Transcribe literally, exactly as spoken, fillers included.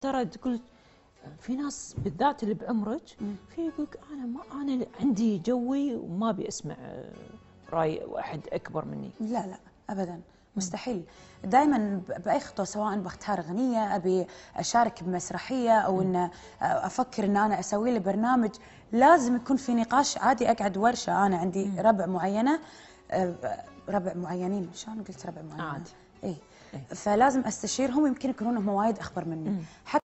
ترى تقول في ناس بالذات اللي بعمرك في يقولك انا ما انا عندي جوي وما ابي اسمع راي واحد اكبر مني. لا لا ابدا مستحيل. دائما باي خطوه سواء بختار اغنيه، ابي اشارك بمسرحيه، او ان افكر ان انا اسوي لي برنامج، لازم يكون في نقاش. عادي اقعد ورشه، انا عندي ربع معينه، ربع معينين، شلون قلت ربع معينين؟ عادي اي. فلازم استشيرهم، يمكن يكونون هم وايد اخبر مني.